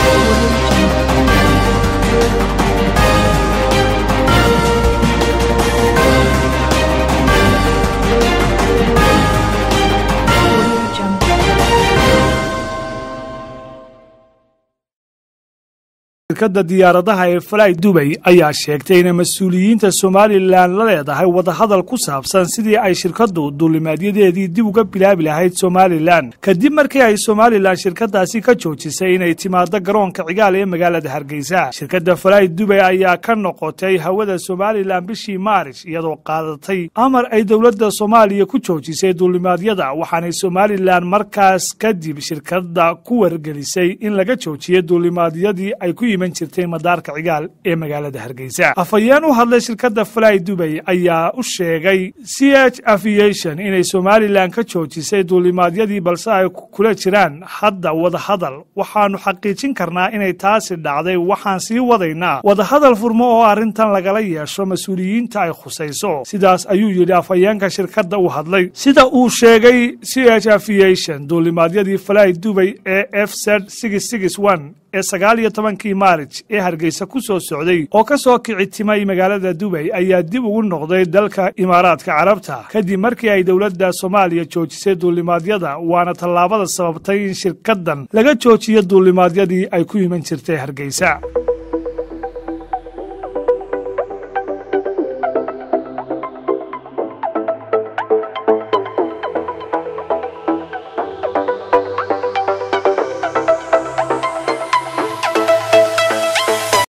shirkadda diyaaradaha ee Fly Dubai ayaa sheegtay in mas'uuliyiinta Somaliland la leedahay wadahadal ku saabsan sidii ay shirkaddu duulimaadyadeedii dib uga bilaabi lahayd Somaliland kadib markii ay Somaliland shirkadaasi ka joojisay inay timaado garoonka cigaal ee magaalada Hargeysa. Shirkadda Fly Dubai ayaa ka noqotay hawada Somaliland bishii Maarish iyadoo qaadatay amar ay dawladda Soomaaliya ku joojisay duulimaadyada waxaana Somaliland markaas kadib shirkadda ku wargelisay in laga joojiyo duulimaadyadii ay ku jirtay madaarka cigaal ee magaalada Hargeysa. Afayeen u hadlay shirkadda Fly Dubai ayaa u sheegay CH Aviation inay Somaliland ka joojisay duulimaadyadii balse ay kula jiraan hadda wadahadal. Waxaanu xaqiijin karnaa inay taasi dhacday waxaan sii wadaynaa wadahadal furmo oo arrintan lagala yeesho mas'uuliyiinta ay khusayso. Sidaas ayuu yiri afayeenka shirkadda u hadlay. Sida uu sheegay CH Aviation duulimaadyadii Fly Dubai ee FZ661 ee 19 Maarish ee Hargeysa ku soo socday oo ka soo kicitimay magaalada Dubai ayaa dib ugu noqday dalka Imaaraadka Carabta kadib markii ay dawladda Soomaaliya joojisay duulimaadyada waana tallaabada sababtay in shirkaddan laga joojiyo duulimaadyadii ay ku iman jirtay Hargeysa.